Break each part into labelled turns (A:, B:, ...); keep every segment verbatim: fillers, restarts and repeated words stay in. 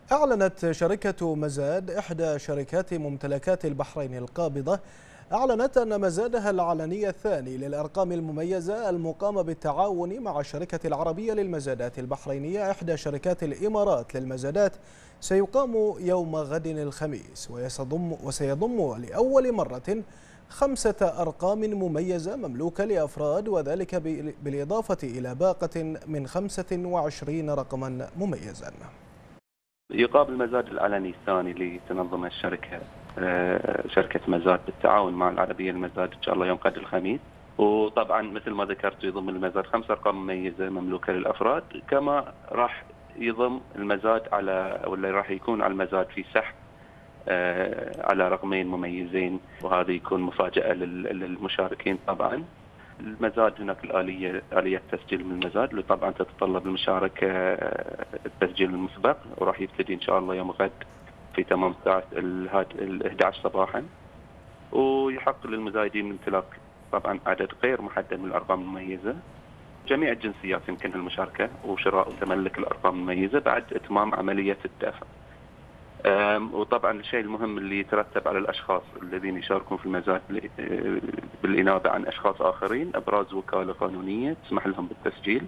A: أعلنت شركة مزاد إحدى شركات ممتلكات البحرين القابضة أعلنت أن مزادها العلني الثاني للأرقام المميزة المقام بالتعاون مع الشركة العربية للمزادات البحرينية إحدى شركات الإمارات للمزادات سيقام يوم غد الخميس، ويصضم وسيضم لأول مرة خمسة أرقام مميزة مملوكة لأفراد، وذلك بالإضافة إلى باقة من خمسة وعشرين رقما مميزا.
B: يقابل المزاد العلني الثاني اللي تنظمه الشركة شركة مزاد بالتعاون مع العربية للمزاد إن شاء الله يوم غد الخميس. وطبعا مثل ما ذكرت يضم المزاد خمس أرقام مميزة مملوكة للأفراد، كما راح يضم المزاد على ولا راح يكون على المزاد في سحب على رقمين مميزين، وهذا يكون مفاجأة للمشاركين. طبعا المزاد هناك الآلية آلية تسجيل من المزاد اللي طبعا تتطلب المشاركة التسجيل المسبق، وراح يبتدي إن شاء الله يوم غد في تمام الساعة الأحد عشر صباحا، ويحق للمزايدين امتلاك طبعا عدد غير محدد من الأرقام المميزة. جميع الجنسيات يمكنها المشاركة وشراء وتملك الأرقام المميزة بعد إتمام عملية الدفع. وطبعا الشيء المهم اللي يترتب على الأشخاص الذين يشاركون في المزاد بالإنابة عن أشخاص آخرين إبراز وكالة قانونية تسمح لهم بالتسجيل،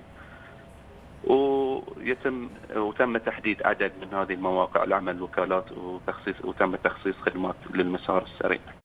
B: ويتم وتم تحديد عدد من هذه المواقع لعمل وكالات وتخصيص وتم تخصيص خدمات للمسار السريع.